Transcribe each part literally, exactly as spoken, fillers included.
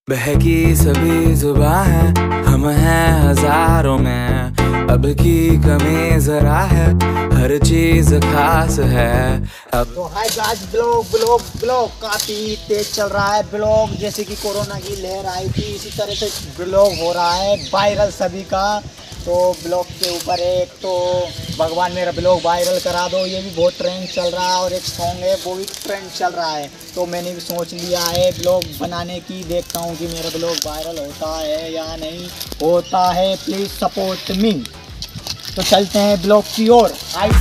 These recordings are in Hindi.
बहकी सभी जुबां है, हम हैं हजारों में, अब की कमी जरा है, हर चीज खास है अब। तो hi guys, blog blog blog काफ़ी तेज चल रहा है। ब्लॉग जैसे कि कोरोना की लहर आई थी, इसी तरह से ब्लॉग हो रहा है वायरल सभी का। तो ब्लॉग के ऊपर एक तो भगवान मेरा ब्लॉग वायरल करा दो, ये भी बहुत ट्रेंड चल रहा है, और एक सॉन्ग है वो भी ट्रेंड चल रहा है। तो मैंने भी सोच लिया है ब्लॉग बनाने की, देखता हूँ कि मेरा ब्लॉग वायरल होता है या नहीं होता है। Please support me. तो चलते हैं ब्लॉग की ओर। आई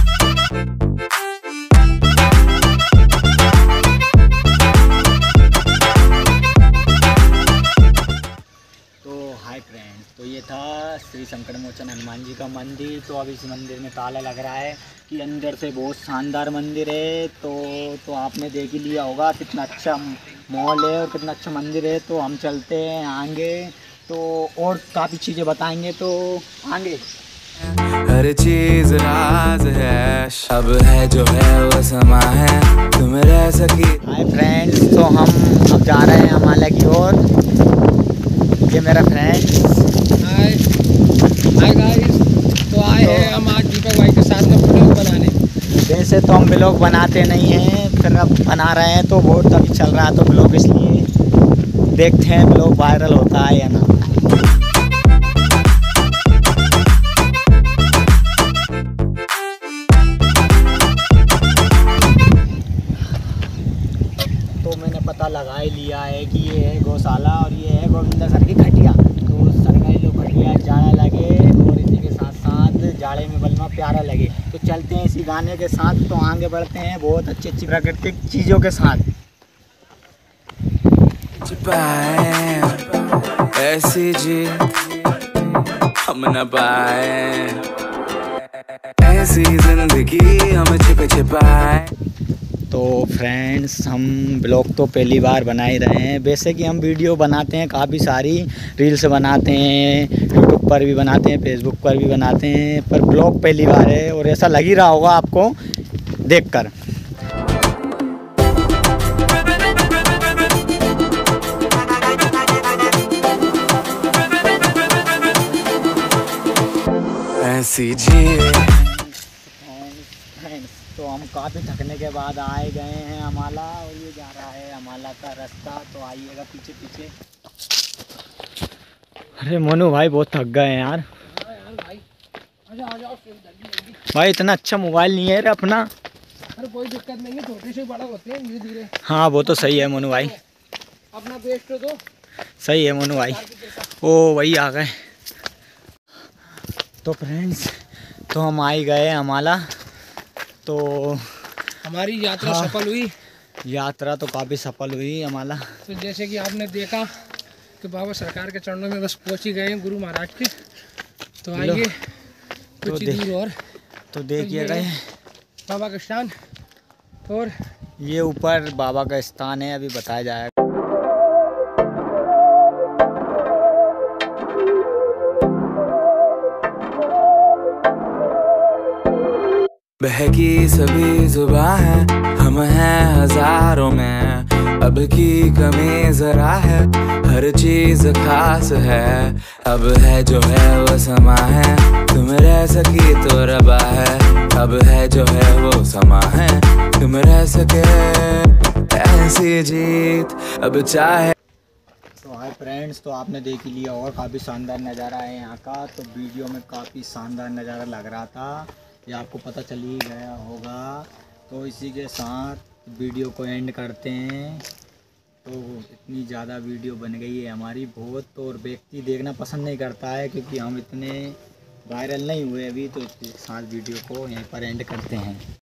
हाय फ्रेंड्स, तो ये था श्री संकट मोचन हनुमान जी का मंदिर। तो अब इस मंदिर में ताला लग रहा है कि अंदर से बहुत शानदार मंदिर है। तो तो आपने देख ही लिया होगा कितना अच्छा मॉल है और कितना अच्छा मंदिर है। तो हम चलते हैं आगे, तो और काफ़ी चीज़ें बताएंगे। तो आगे हर चीज राज है, अब है जो है वो समा है, तुम रह सकी। हाय फ्रेंड्स, तो हम अब जा रहे हैं अमाला की ओर। ये मेरा फ्रेंड्स। हाय हाय गाइस, तो आए तो, हैं हम आज दीपक भाई के साथ में ब्लॉग बनाने। वैसे तो हम ब्लॉग बनाते नहीं हैं, फिर अब बना रहे हैं तो बहुत अभी चल रहा है तो ब्लॉग, इसलिए देखते हैं ब्लॉग वायरल होता है या ना। तो मैंने पता लगा ही लिया है कि ये है गौशाला और ये है गोविंदा सर की खटिया। तो सरकारी लोग खटिया जाना लगे और इसी के साथ साथ जाड़े में बलमा प्यारा लगे। तो चलते हैं इसी गाने के साथ, तो आगे बढ़ते हैं बहुत अच्छी अच्छी प्राकृतिक चीज़ों के साथ। ऐसी जी हम न पाए, ऐसी जिंदगी हम छिप छिपाए। तो फ्रेंड्स, हम ब्लॉग तो पहली बार बना ही रहे हैं। वैसे कि हम वीडियो बनाते हैं काफ़ी सारी, रील्स बनाते हैं, यूट्यूब पर भी बनाते हैं, फेसबुक पर भी बनाते हैं, पर ब्लॉग पहली बार है और ऐसा लग ही रहा होगा आपको देखकर। ऐसी जी तो हम काफ़ी थकने के बाद आए गए हैं अमाला, और ये जा रहा है अमाला का रास्ता। तो आइएगा पीछे पीछे। अरे मोनू भाई बहुत थक गए हैं यार। भाई इतना अच्छा मोबाइल नहीं है रे अपना। अरे कोई दिक्कत नहीं है, छोटे से बड़ा होते हैं धीरे धीरे। हाँ वो तो सही है मोनू भाई, अपना बेस्ट तो सही है मोनू भाई। ओ वही आ गए। तो फ्रेंड्स, तो हम आ ही गए अमाला। तो हमारी यात्रा हाँ, सफल हुई। यात्रा तो काफ़ी सफल हुई अमाला। तो जैसे कि आपने देखा कि बाबा सरकार के चरणों में बस पहुंच ही गए हैं गुरु महाराज के। तो आइए तो कुछ ही दूर और तो देखिए गए बाबा का स्थान, और ये ऊपर बाबा का स्थान है, अभी बताया जाएगा। बहकी सभी जुबां है, हम हैं हजारों में, अब की कमी जरा है, हर चीज खास है, अब है जो है वो समा है, तुम रह सकी तो रबा है, अब है जो है वो समा है, तुम रह सके, ऐसी जीत अब चाहे। तो हाय फ्रेंड्स, तो आपने देख ही लिया होगा काफ़ी शानदार नज़ारा है यहाँ का। तो वीडियो में काफ़ी शानदार नज़ारा लग रहा था, ये आपको पता चल ही गया होगा। तो इसी के साथ वीडियो को एंड करते हैं। तो इतनी ज़्यादा वीडियो बन गई है हमारी बहुत, तो और व्यक्ति देखना पसंद नहीं करता है क्योंकि हम इतने वायरल नहीं हुए अभी। तो इसके साथ वीडियो को यहीं पर एंड करते हैं।